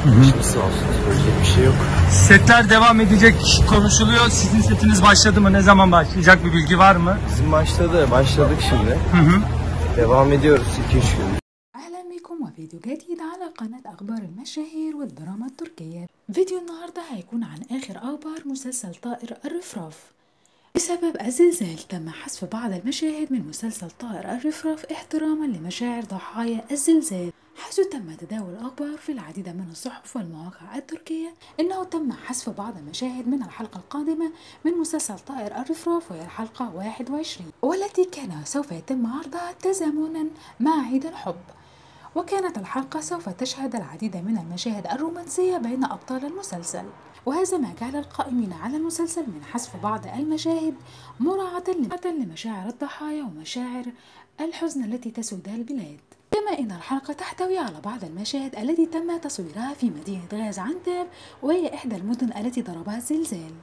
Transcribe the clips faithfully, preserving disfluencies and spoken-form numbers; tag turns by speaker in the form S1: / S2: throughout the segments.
S1: Hiçbirisi olsun. Söyleyecek bir şey yok.
S2: Setler devam edecek konuşuluyor. Sizin setiniz başladı mı? Ne zaman başlayacak, bir bilgi var mı?
S1: Bizim başladı. Başladık şimdi.
S2: Hı hı.
S1: Devam ediyoruz iki üç gün.
S3: أهلا بكم وفيديو جديد على قناة أخبار المشاهير والدراما التركية. فيديو النهاردة هيكون عن آخر أخبار مسلسل طائر الرفراف. بسبب الزلزال تم حذف بعض المشاهد من مسلسل طائر الرفراف احتراما لمشاعر ضحايا الزلزال، حيث تم تداول الأخبار في العديد من الصحف والمواقع التركية أنه تم حذف بعض المشاهد من الحلقة القادمة من مسلسل طائر الرفراف، وهي الحلقة واحد وعشرين، والتي كان سوف يتم عرضها تزامنا مع عيد الحب. وكانت الحلقة سوف تشهد العديد من المشاهد الرومانسية بين أبطال المسلسل، وهذا ما جعل القائمين على المسلسل من حذف بعض المشاهد مراعاة لمشاعر الضحايا ومشاعر الحزن التي تسود البلاد. كما إن الحلقة تحتوي على بعض المشاهد التي تم تصويرها في مدينة غازيانتب، وهي إحدى المدن التي ضربها الزلزال.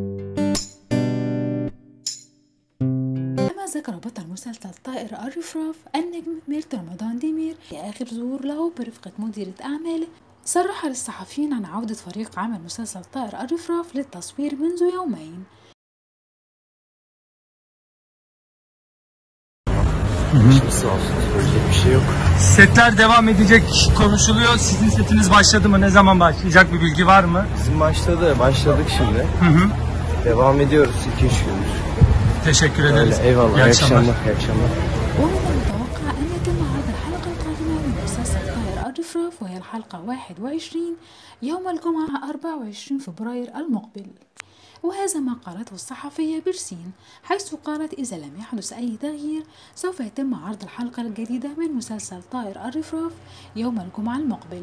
S3: ذكر بطل مسلسل طائر الرفراف النجم ميرت رمضان ديمير في آخر ظهور له برفقة مديرة أعماله، صرح للصحفيين عن عودة فريق عمل مسلسل طائر الرفراف للتصوير منذ يومين.
S1: Hiçbirisi olsun. Söyleyecek bir şey yok.
S2: Setler devam edecek konuşuluyor. Sizin setiniz başladı mı? Ne zaman başlayacak, bir bilgi var mı?
S1: Bizim başladı. Başladık şimdi.
S2: Hı hı.
S1: Devam ediyoruz iki üç gündür.
S2: Teşekkür ederiz.
S1: Öyle, eyvallah.
S2: İyi
S1: İyi
S2: akşamlar.
S1: akşamlar. İyi akşamlar.
S3: ومن المتوقع أن يتم عرض الحلقة القادمة من مسلسل طائر الرفراف، وهي الحلقة واحد وعشرين يوم الجمعة أربعة وعشرين فبراير المقبل. وهذا ما قالته الصحفية برسين، حيث قالت إذا لم يحدث أي تغيير سوف يتم عرض الحلقة الجديدة من مسلسل طائر الرفراف يوم الجمعة المقبل.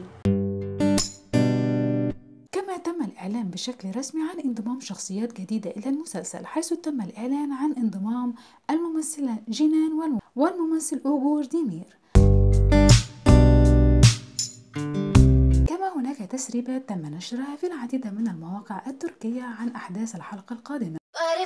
S3: كما تم الإعلان بشكل رسمي عن انضمام شخصيات جديدة إلى المسلسل، حيث تم الإعلان عن انضمام الممثلة جينان والممثل أوغور ديمير. كما هناك تسريبات تم نشرها في العديد من المواقع التركية عن أحداث الحلقة القادمة.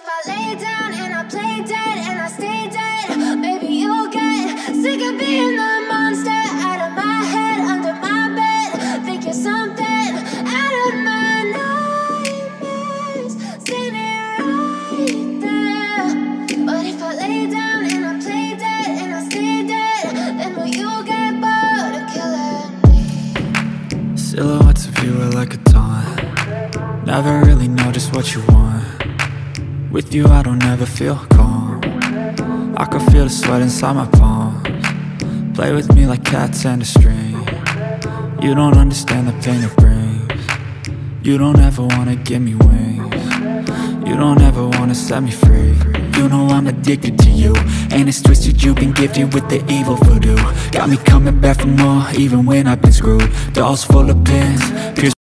S4: Silhouettes of you are like a taunt. Never really know just what you want. With you I don't ever feel calm. I can feel the sweat inside my palms. Play with me like cats and a string. You don't understand the pain it brings. You don't ever wanna give me wings. You don't ever wanna set me free. You know I'm addicted to you, and it's twisted, you've been gifted with the evil voodoo. Got me coming back for more, even when I've been screwed. Dolls full of pins,